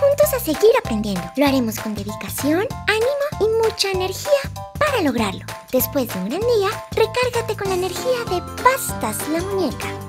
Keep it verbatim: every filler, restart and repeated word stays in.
juntos a seguir aprendiendo. Lo haremos con dedicación, ánimo y mucha energía para lograrlo. Después de un gran día, recárgate con la energía de Pastas la Muñeca.